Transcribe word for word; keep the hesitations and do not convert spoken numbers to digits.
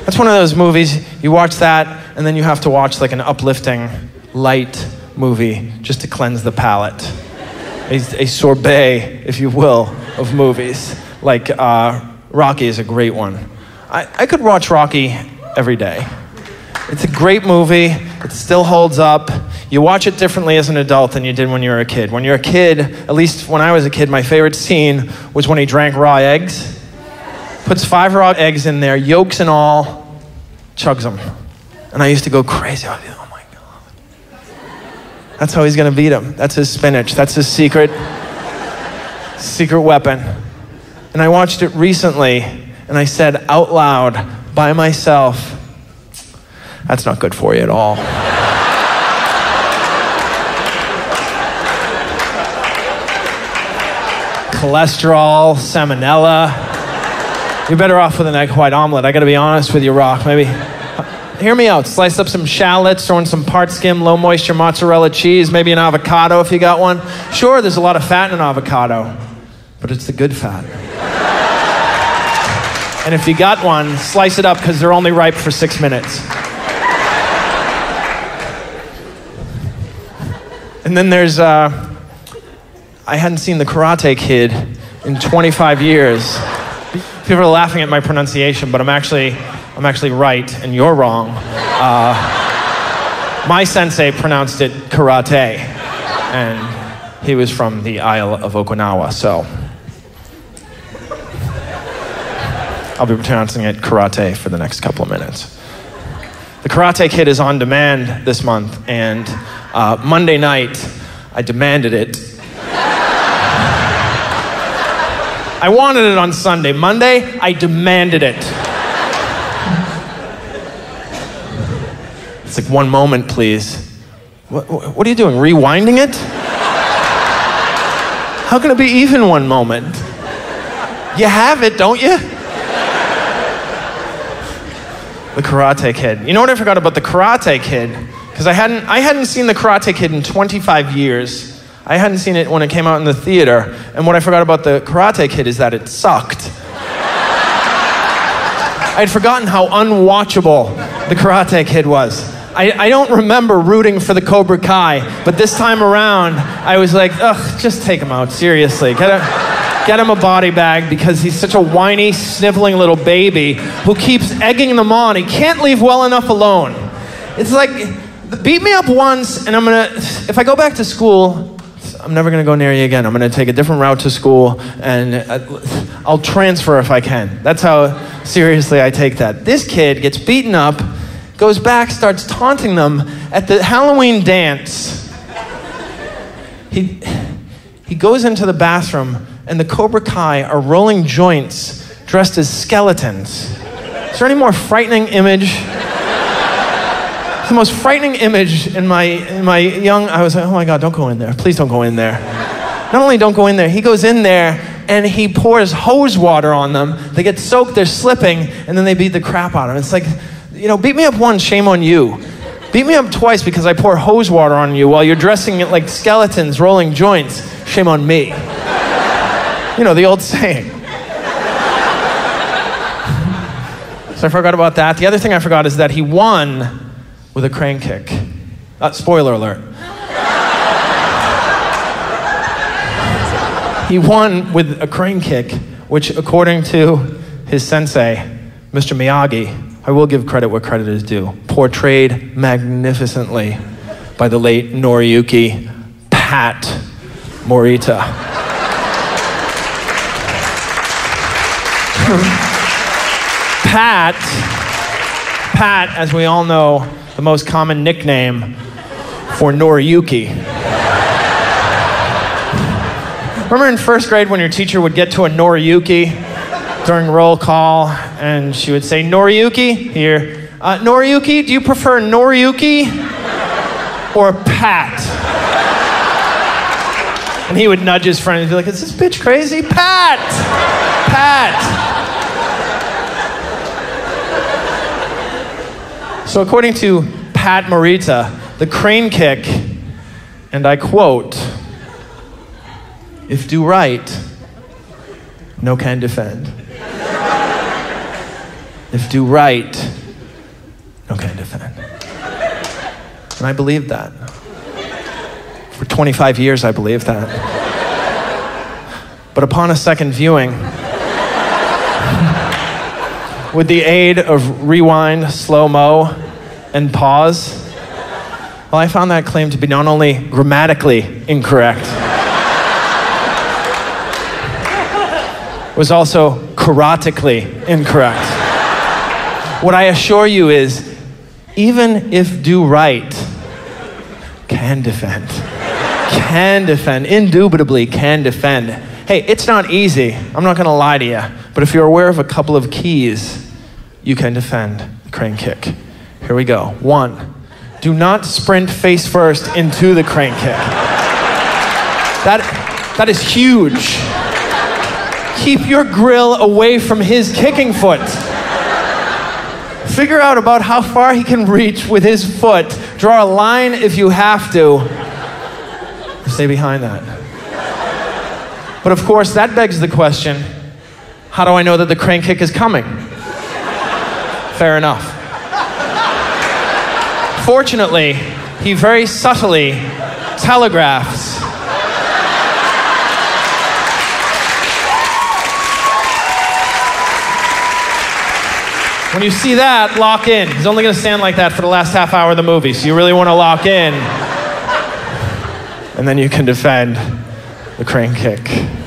That's one of those movies, you watch that, and then you have to watch like an uplifting, light movie just to cleanse the palate. A, a sorbet, if you will, of movies. Like uh, Rocky is a great one. I, I could watch Rocky every day. It's a great movie. It still holds up. You watch it differently as an adult than you did when you were a kid. When you're a kid, at least when I was a kid, my favorite scene was when he drank raw eggs. Puts five raw eggs in there, yolks and all, chugs them. And I used to go crazy. I'd be like, oh my God. That's how he's gonna beat him. That's his spinach. That's his secret, secret weapon. And I watched it recently, and I said out loud, by myself, that's not good for you at all. Cholesterol, salmonella. You're better off with an egg white omelet. I gotta be honest with you, Rock. Maybe, hear me out. Slice up some shallots, throw in some part skim, low moisture mozzarella cheese, maybe an avocado if you got one. Sure, there's a lot of fat in an avocado, but it's the good fat. And if you got one, slice it up because they're only ripe for six minutes. And then there's, uh, I hadn't seen The Karate Kid in twenty-five years. People are laughing at my pronunciation, but I'm actually, I'm actually right, and you're wrong. Uh, my sensei pronounced it karate, and he was from the Isle of Okinawa, so I'll be pronouncing it karate for the next couple of minutes. The Karate Kid is on demand this month, and uh, Monday night, I demanded it. I wanted it on Sunday. Monday, I demanded it. It's like, one moment, please. What, what are you doing, rewinding it? How can it be even one moment? You have it, don't you? The Karate Kid. You know what I forgot about The Karate Kid? Because I hadn't, I hadn't seen The Karate Kid in twenty-five years. I hadn't seen it when it came out in the theater, and what I forgot about The Karate Kid is that it sucked. I had forgotten how unwatchable The Karate Kid was. I, I don't remember rooting for the Cobra Kai, but this time around, I was like, ugh, just take him out, seriously. Get, a, get him a body bag because he's such a whiny, sniveling little baby who keeps egging them on. He can't leave well enough alone. It's like, beat me up once, and I'm gonna, if I go back to school, I'm never gonna go near you again. I'm gonna take a different route to school, and I'll transfer if I can. That's how seriously I take that. This kid gets beaten up, goes back, starts taunting them at the Halloween dance. He, he goes into the bathroom, and the Cobra Kai are rolling joints dressed as skeletons. Is there any more frightening image? It's the most frightening image in my, in my young, I was like, oh my God, don't go in there. Please don't go in there. Not only don't go in there, he goes in there and he pours hose water on them. They get soaked, they're slipping, and then they beat the crap out of them. It's like, you know, beat me up once, shame on you. Beat me up twice because I pour hose water on you while you're dressing it like skeletons, rolling joints. Shame on me. You know, the old saying. So I forgot about that. The other thing I forgot is that he won with a crane kick. Uh, spoiler alert. He won with a crane kick, which according to his sensei, Mister Miyagi, I will give credit where credit is due, portrayed magnificently by the late Noriyuki Pat Morita. Pat, Pat, as we all know, the most common nickname for Noriyuki. Remember in first grade when your teacher would get to a Noriyuki during roll call and she would say, Noriyuki? Here. Uh, Noriyuki, do you prefer Noriyuki or Pat? And he would nudge his friend and be like, is this bitch crazy? Pat! Pat! So according to Pat Morita, the crane kick, and I quote, if do right, no can defend. if do right, no can defend. And I believed that. For twenty-five years, I believed that. But upon a second viewing, with the aid of rewind, slow-mo, and pause, well, I found that claim to be not only grammatically incorrect, it was also karatically incorrect. What I assure you is, even if do right, can defend. Can defend, indubitably can defend. Hey, it's not easy, I'm not gonna lie to you, but if you're aware of a couple of keys, you can defend the crane kick. Here we go. One, do not sprint face first into the crane kick. That, that is huge. Keep your grill away from his kicking foot. Figure out about how far he can reach with his foot. Draw a line if you have to. Stay behind that. But of course, that begs the question, how do I know that the crane kick is coming? Fair enough. Fortunately, he very subtly telegraphs when you see that, lock in. He's only going to stand like that for the last half hour of the movie, so you really want to lock in. And then you can defend the crane kick.